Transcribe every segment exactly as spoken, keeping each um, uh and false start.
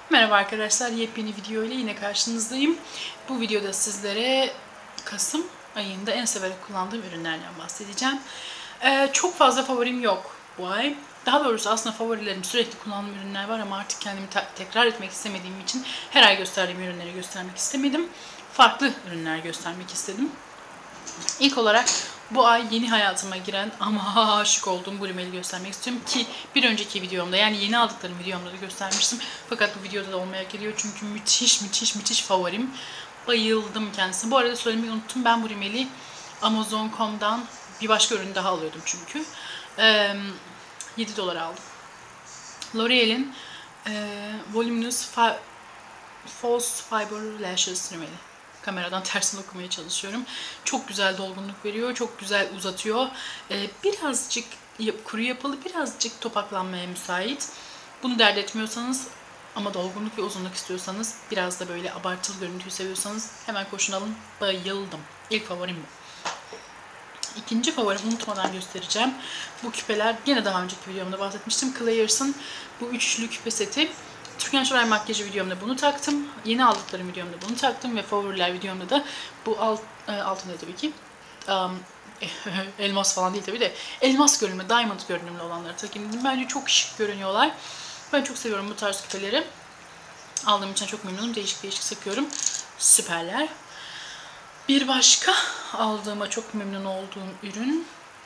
Merhaba arkadaşlar, yepyeni video ile yine karşınızdayım. Bu videoda sizlere Kasım ayında en severek kullandığım ürünlerden bahsedeceğim. Ee, çok fazla favorim yok bu ay. Daha doğrusu aslında favorilerim, sürekli kullandığım ürünler var ama artık kendimi tekrar etmek istemediğim için her ay gösterdiğim ürünleri göstermek istemedim. Farklı ürünler göstermek istedim. İlk olarak bu ay yeni hayatıma giren ama aşık olduğum bu rimeli göstermek istiyorum ki bir önceki videomda, yani yeni aldıklarım videomda da göstermiştim. Fakat bu videoda da olmaya geliyor çünkü müthiş müthiş müthiş favorim. Bayıldım kendisine. Bu arada söylemeyi unuttum. Ben bu rimeli Amazon nokta com'dan bir başka ürün daha alıyordum çünkü. Ee, yedi dolara aldım. L'Oreal'in e, Voluminous Fi False Fiber Lashes rimeli. Kameradan tersini okumaya çalışıyorum. Çok güzel dolgunluk veriyor, çok güzel uzatıyor. Ee, birazcık kuru yapılı, birazcık topaklanmaya müsait. Bunu dert etmiyorsanız ama dolgunluk ve uzunluk istiyorsanız, biraz da böyle abartılı görüntüyü seviyorsanız hemen koşun alın. Bayıldım. İlk favorim bu. İkinci favorim, unutmadan göstereceğim. Bu küpeler, yine daha önceki videomda bahsetmiştim. Claire's'ın bu üçlü küpe seti. Türkan Şoray makyajı videomda bunu taktım. Yeni aldıklarım videomda bunu taktım ve favoriler videomda da bu alt, e, altında tabii ki. Um, elmas falan değil tabii de. Elmas görünümlü, diamond görünümlü olanları takayım dedim. Bence çok şık görünüyorlar. Ben çok seviyorum bu tarz küpeleri. Aldığım için çok memnunum. Değişik değişik takıyorum. Süperler. Bir başka aldığıma çok memnun olduğum ürün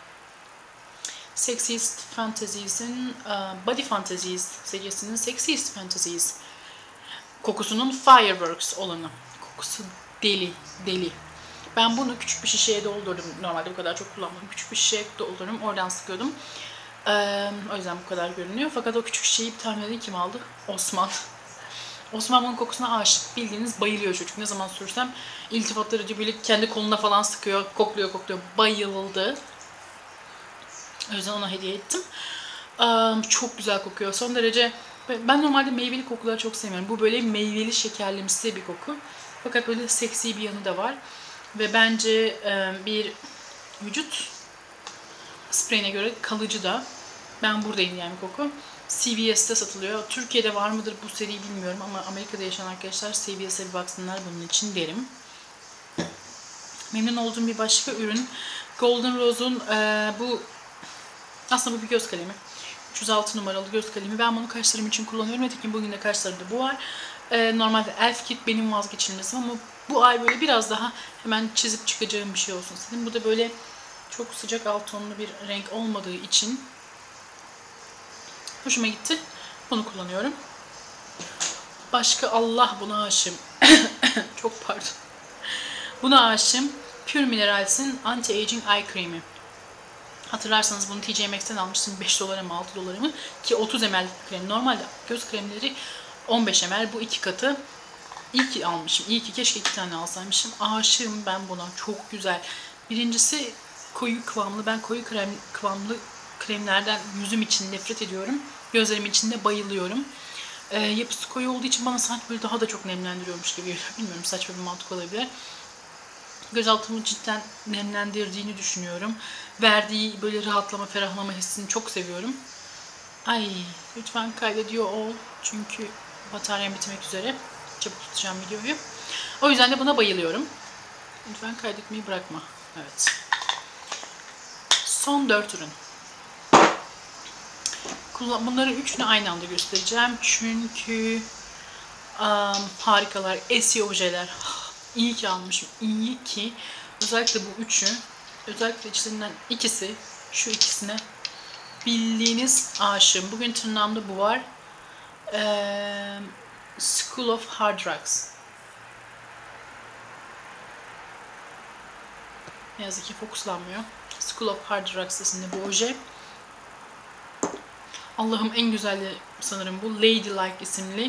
Sexiest Fantasies'in uh, Body Fantasies serisinin Sexiest Fantasies kokusunun Fireworks olanı. Kokusu deli deli. Ben bunu küçük bir şişeye doldurdum. Normalde bu kadar çok kullanmadım. Küçük bir şişeye doldurdum. Oradan sıkıyordum. Ee, o yüzden bu kadar görünüyor. Fakat o küçük şişeyi tahmin edin kim aldı? Osman. Osman bunun kokusuna aşık. Bildiğiniz bayılıyor çocuk. Ne zaman sürsem iltifatları böyle kendi koluna falan sıkıyor. Kokluyor kokluyor. Bayıldı. O yüzden ona hediye ettim. Um, çok güzel kokuyor. Son derece... Ben normalde meyveli kokuları çok sevmiyorum. Bu böyle meyveli şekerlimsi bir koku. Fakat böyle seksi bir yanı da var. Ve bence um, bir vücut spreyine göre kalıcı da. Ben buradayım yani koku. C V S'te satılıyor. Türkiye'de var mıdır bu seri bilmiyorum ama Amerika'da yaşayan arkadaşlar C V S'e bir baksınlar bunun için derim. Memnun olduğum bir başka ürün Golden Rose'un e, bu aslında bu bir göz kalemi. üç yüz altı numaralı göz kalemi. Ben bunu kaşlarım için kullanıyorum. Nitekim bugün de kaşlarımda bu var. E, normalde Elf Kit benim vazgeçilmezim ama bu ay böyle biraz daha hemen çizip çıkacağım bir şey olsun istedim. Bu da böyle çok sıcak alt tonlu bir renk olmadığı için hoşuma gitti. Bunu kullanıyorum. Başka Allah buna aşığım. Çok pardon. Buna aşığım. Pure Minerals'in Anti-Aging Eye Cream'i. Hatırlarsanız bunu T J Maxx'ten almıştım. beş dolara mı altı dolara mı? Ki otuz mililitrelik krem. Normalde göz kremleri on beş mililitre. Bu iki katı. İyi ki almışım. İyi ki keşke iki tane alsaymışım. Aşığım ben buna. Çok güzel. Birincisi koyu kıvamlı. Ben koyu krem, kıvamlı kremlerden yüzüm için nefret ediyorum. Gözlerim için de bayılıyorum. Ee, yapısı koyu olduğu için bana sanki böyle daha da çok nemlendiriyormuş gibi geliyor. Bilmiyorum, saçma bir mantık olabilir. Gözaltımı cidden nemlendirdiğini düşünüyorum. Verdiği böyle rahatlama, ferahlama hissini çok seviyorum. Ay lütfen kaydediyor ol. Çünkü bataryam bitmek üzere. Çabuk tutacağım videoyu. O yüzden de buna bayılıyorum. Lütfen kaydetmeyi bırakma. Evet. Son dört ürün. Bunları üçünü aynı anda göstereceğim. Çünkü um, harikalar. Essie ojeler. İyi ki almışım. İyi ki. Özellikle bu üçü. Özellikle içlerinden ikisi. Şu ikisine bildiğiniz aşığım. Bugün tırnağımda bu var. Ee, School of Hard Rocks. Ne yazık ki fokuslanmıyor. School of Hard Rocks isimli bu oje. Allah'ım en güzeli sanırım bu. Ladylike isimli.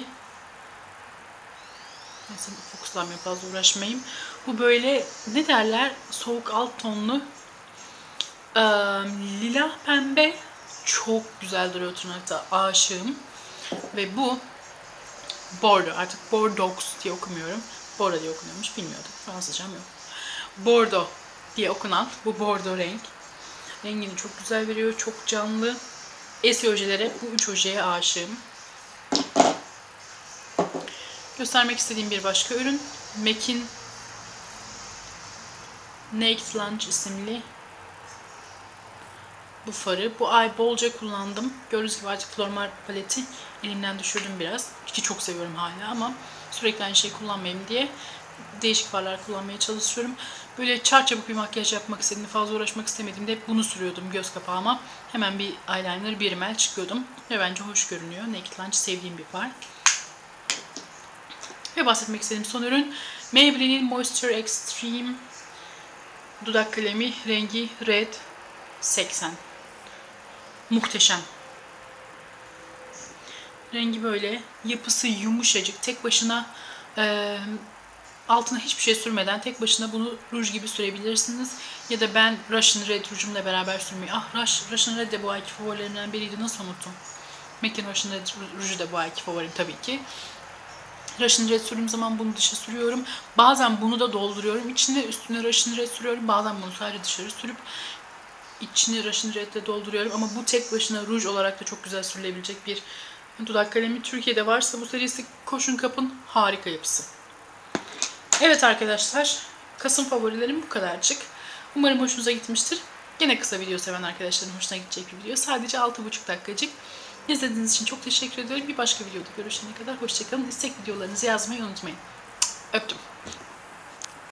Neyse fokuslanmıyor, fazla uğraşmayayım. Bu böyle ne derler? Soğuk alt tonlu ee, lila pembe. Çok güzel duruyor tırnakta. Aşığım. Ve bu Bordeaux. Artık Bordeaux diye okumuyorum. Bordeaux diye okunuyormuş. Bilmiyordum. Fransızcam yok. Bordeaux diye okunan bu Bordeaux renk. Rengini çok güzel veriyor. Çok canlı. Essie ojelere, bu üç ojeye aşığım. Göstermek istediğim bir başka ürün M A C'in Naked Lunch isimli bu farı. Bu ay bolca kullandım. Gördüğünüz gibi artık Flormar paleti elimden düşürdüm biraz. Ki çok seviyorum hala ama sürekli aynı şeyi kullanmayayım diye değişik farlar kullanmaya çalışıyorum. Böyle çarçabuk bir makyaj yapmak istediğimde, fazla uğraşmak istemediğimde hep bunu sürüyordum göz kapağıma. Hemen bir eyeliner, bir rimel çıkıyordum. Ve bence hoş görünüyor. Naked Lunch sevdiğim bir far. Ve bahsetmek istediğim son ürün Maybelline'in Moisture Extreme dudak kalemi, rengi Red seksen. Muhteşem. Rengi böyle, yapısı yumuşacık. Tek başına e, altına hiçbir şey sürmeden tek başına bunu ruj gibi sürebilirsiniz. Ya da ben Russian Red rujumla beraber sürmeyi... Ah, Rush, Russian Red de bu ayki favorilerimden biriydi. Nasıl unuttum? M A C'in Russian Red ruju da bu ayki favorim tabii ki. Russian Red sürdüğüm zaman bunu dışa sürüyorum. Bazen bunu da dolduruyorum. İçine üstüne Russian Red sürüyorum. Bazen bunu sadece dışarı sürüp içini Russian Red ile dolduruyorum. Ama bu tek başına ruj olarak da çok güzel sürülebilecek bir dudak kalemi. Türkiye'de varsa bu serisi koşun kapın, harika yapısı. Evet arkadaşlar, Kasım favorilerim bu kadarcık. Umarım hoşunuza gitmiştir. Gene kısa video seven arkadaşların hoşuna gidecek bir video. Sadece altı buçuk dakikacık. İzlediğiniz için çok teşekkür ederim. Bir başka videoda görüşene kadar hoşçakalın. İstek videolarınızı yazmayı unutmayın. Öptüm.